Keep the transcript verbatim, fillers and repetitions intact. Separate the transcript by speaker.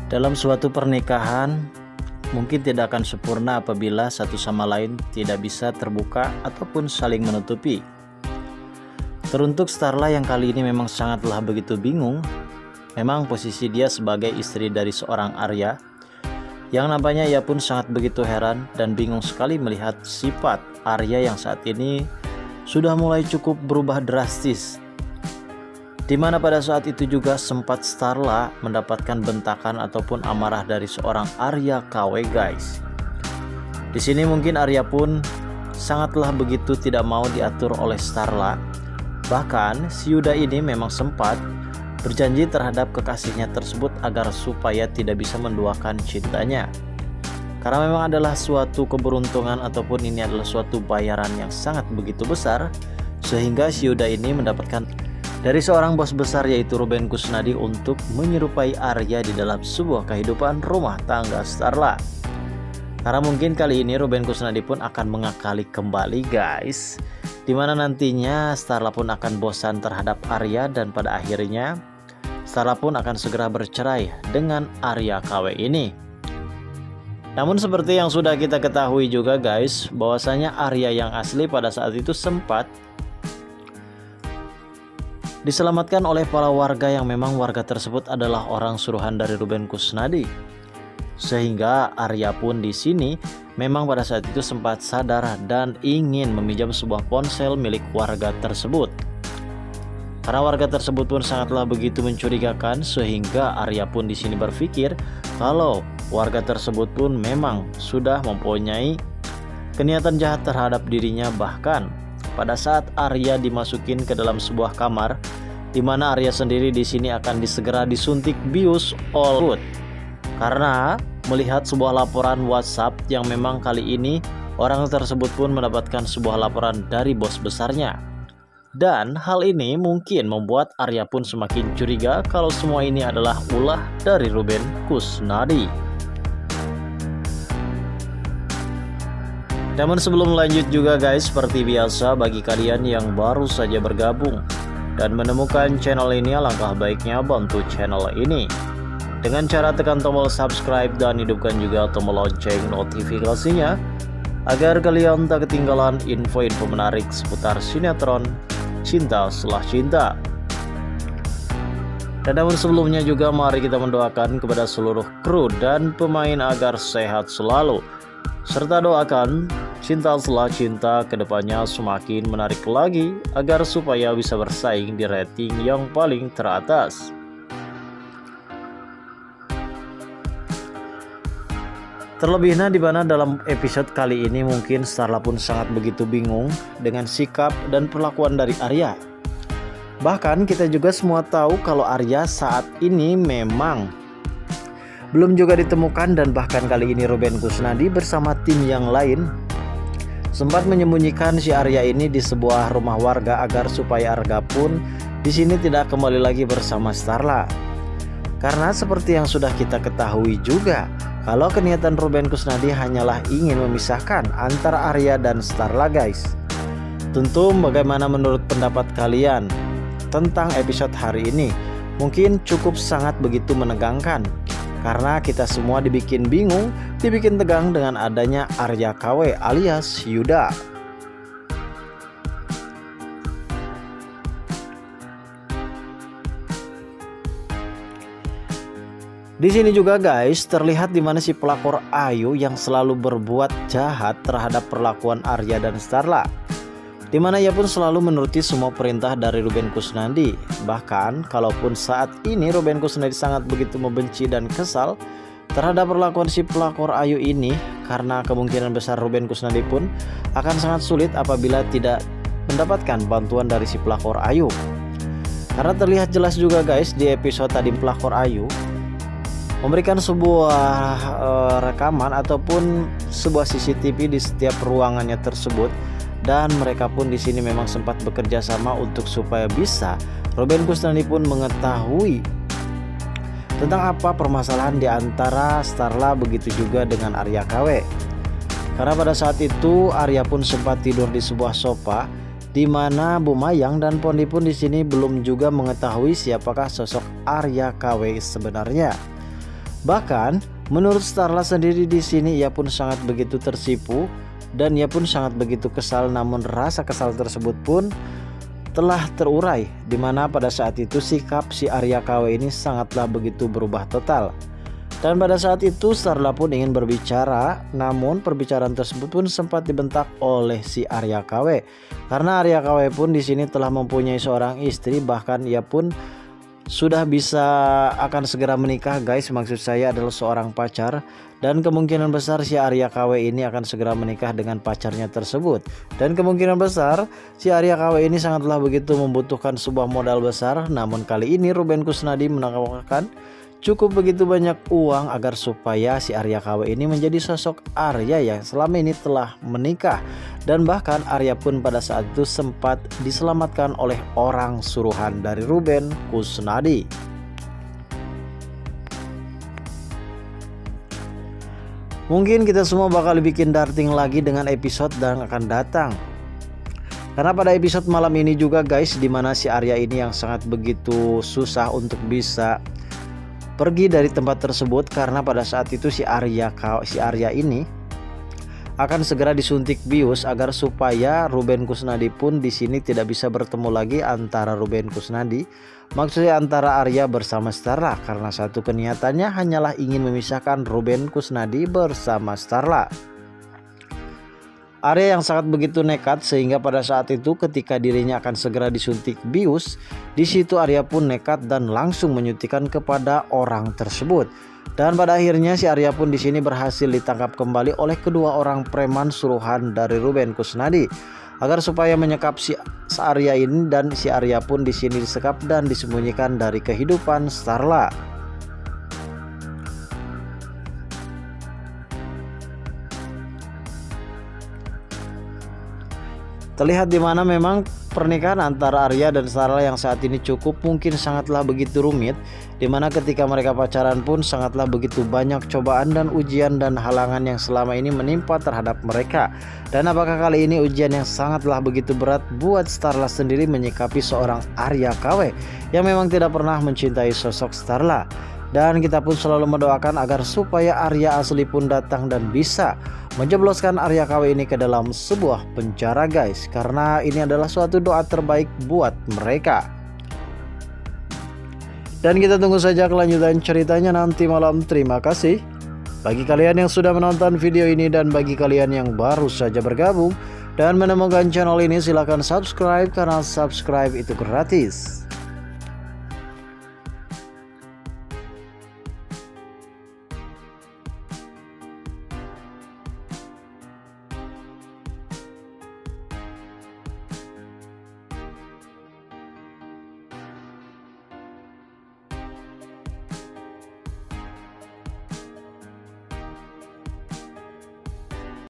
Speaker 1: Dalam suatu pernikahan, mungkin tidak akan sempurna apabila satu sama lain tidak bisa terbuka ataupun saling menutupi. Teruntuk Starla yang kali ini memang sangatlah begitu bingung. Memang posisi dia sebagai istri dari seorang Arya, yang nampaknya ia pun sangat begitu heran dan bingung sekali melihat sifat Arya yang saat ini sudah mulai cukup berubah drastis. Dimana pada saat itu juga sempat Starla mendapatkan bentakan ataupun amarah dari seorang Arya K W, guys. Di sini mungkin Arya pun sangatlah begitu tidak mau diatur oleh Starla. Bahkan si Yuda ini memang sempat berjanji terhadap kekasihnya tersebut agar supaya tidak bisa menduakan cintanya. Karena memang adalah suatu keberuntungan ataupun ini adalah suatu bayaran yang sangat begitu besar, sehingga si Yuda ini mendapatkan dari seorang bos besar yaitu Ruben Kusnadi untuk menyerupai Arya di dalam sebuah kehidupan rumah tangga Starla. Karena mungkin kali ini Ruben Kusnadi pun akan mengakali kembali, guys, dimana nantinya Starla pun akan bosan terhadap Arya dan pada akhirnya Starla pun akan segera bercerai dengan Arya K W ini. Namun seperti yang sudah kita ketahui juga, guys, bahwasanya Arya yang asli pada saat itu sempat diselamatkan oleh para warga yang memang warga tersebut adalah orang suruhan dari Ruben Kusnadi. Sehingga Arya pun di sini memang pada saat itu sempat sadar dan ingin meminjam sebuah ponsel milik warga tersebut. Karena warga tersebut pun sangatlah begitu mencurigakan, sehingga Arya pun di sini berpikir kalau warga tersebut pun memang sudah mempunyai keniatan jahat terhadap dirinya. Bahkan pada saat Arya dimasukin ke dalam sebuah kamar, di mana Arya sendiri di sini akan disegera disuntik bius oleh karena melihat sebuah laporan WhatsApp yang memang kali ini orang tersebut pun mendapatkan sebuah laporan dari bos besarnya. Dan hal ini mungkin membuat Arya pun semakin curiga kalau semua ini adalah ulah dari Ruben Kusnadi. Namun sebelum lanjut juga, guys, seperti biasa bagi kalian yang baru saja bergabung dan menemukan channel ini, alangkah baiknya bantu channel ini dengan cara tekan tombol subscribe dan hidupkan juga tombol lonceng notifikasinya agar kalian tak ketinggalan info-info menarik seputar sinetron Cinta Setelah Cinta. Dan namun sebelumnya juga mari kita mendoakan kepada seluruh kru dan pemain agar sehat selalu, serta doakan Cinta Setelah Cinta kedepannya semakin menarik lagi agar supaya bisa bersaing di rating yang paling teratas. Terlebihnya di mana dalam episode kali ini mungkin Starla pun sangat begitu bingung dengan sikap dan perlakuan dari Arya. Bahkan kita juga semua tahu kalau Arya saat ini memang belum juga ditemukan, dan bahkan kali ini Ruben Kusnadi bersama tim yang lain sempat menyembunyikan si Arya ini di sebuah rumah warga agar supaya Arga pun di sini tidak kembali lagi bersama Starla. Karena seperti yang sudah kita ketahui juga, kalau keniatan Ruben Kusnadi hanyalah ingin memisahkan antara Arya dan Starla, guys. Tentu bagaimana menurut pendapat kalian tentang episode hari ini? Mungkin cukup sangat begitu menegangkan, karena kita semua dibikin bingung, dibikin tegang dengan adanya Arya K W alias Yuda. Di sini juga, guys, terlihat di mana si pelakor Ayu yang selalu berbuat jahat terhadap perlakuan Arya dan Starla, di mana ia pun selalu menuruti semua perintah dari Ruben Kusnadi. Bahkan kalaupun saat ini Ruben Kusnadi sangat begitu membenci dan kesal terhadap perlakuan si pelakor Ayu ini, karena kemungkinan besar Ruben Kusnadi pun akan sangat sulit apabila tidak mendapatkan bantuan dari si pelakor Ayu. Karena terlihat jelas juga, guys, di episode tadi pelakor Ayu memberikan sebuah uh, rekaman ataupun sebuah C C T V di setiap ruangannya tersebut, dan mereka pun di sini memang sempat bekerja sama untuk supaya bisa Ruben Kusnadi pun mengetahui tentang apa permasalahan di antara Starla begitu juga dengan Arya K W. Karena pada saat itu Arya pun sempat tidur di sebuah sofa, di mana Bu Mayang dan Pondi pun di sini belum juga mengetahui siapakah sosok Arya K W sebenarnya. Bahkan menurut Starla sendiri di sini ia pun sangat begitu tersipu dan ia pun sangat begitu kesal, namun rasa kesal tersebut pun telah terurai, dimana pada saat itu sikap si Arya K W ini sangatlah begitu berubah total. Dan pada saat itu Starla pun ingin berbicara, namun perbicaraan tersebut pun sempat dibentak oleh si Arya K W. Karena Arya K W pun di sini telah mempunyai seorang istri, bahkan ia pun sudah bisa akan segera menikah guys. Maksud saya adalah seorang pacar, dan kemungkinan besar si Arya K W ini akan segera menikah dengan pacarnya tersebut. Dan kemungkinan besar si Arya K W ini sangatlah begitu membutuhkan sebuah modal besar. Namun kali ini Ruben Kusnadi menawarkan cukup begitu banyak uang agar supaya si Arya K W ini menjadi sosok Arya yang selama ini telah menikah. Dan bahkan Arya pun pada saat itu sempat diselamatkan oleh orang suruhan dari Ruben Kusnadi. Mungkin kita semua bakal bikin darting lagi dengan episode yang akan datang. Karena pada episode malam ini juga guys, dimana si Arya ini yang sangat begitu susah untuk bisa pergi dari tempat tersebut, karena pada saat itu si Arya si Arya ini akan segera disuntik bius agar supaya Ruben Kusnadi pun di sini tidak bisa bertemu lagi antara Ruben Kusnadi, maksudnya antara Arya bersama Starla, karena satu keniatannya hanyalah ingin memisahkan Ruben Kusnadi bersama Starla. Arya yang sangat begitu nekat sehingga pada saat itu ketika dirinya akan segera disuntik bius, di situ Arya pun nekat dan langsung menyuntikkan kepada orang tersebut. Dan pada akhirnya si Arya pun di sini berhasil ditangkap kembali oleh kedua orang preman suruhan dari Ruben Kusnadi agar supaya menyekap si Arya ini, dan si Arya pun di sini disekap dan disembunyikan dari kehidupan Starla. Terlihat dimana memang pernikahan antara Arya dan Starla yang saat ini cukup mungkin sangatlah begitu rumit, dimana ketika mereka pacaran pun sangatlah begitu banyak cobaan dan ujian dan halangan yang selama ini menimpa terhadap mereka. Dan apakah kali ini ujian yang sangatlah begitu berat buat Starla sendiri menyikapi seorang Arya K W yang memang tidak pernah mencintai sosok Starla. Dan kita pun selalu mendoakan agar supaya Arya asli pun datang dan bisa menjebloskan Arya K W ini ke dalam sebuah penjara guys, karena ini adalah suatu doa terbaik buat mereka. Dan kita tunggu saja kelanjutan ceritanya nanti malam. Terima kasih bagi kalian yang sudah menonton video ini, dan bagi kalian yang baru saja bergabung dan menemukan channel ini, silahkan subscribe karena subscribe itu gratis.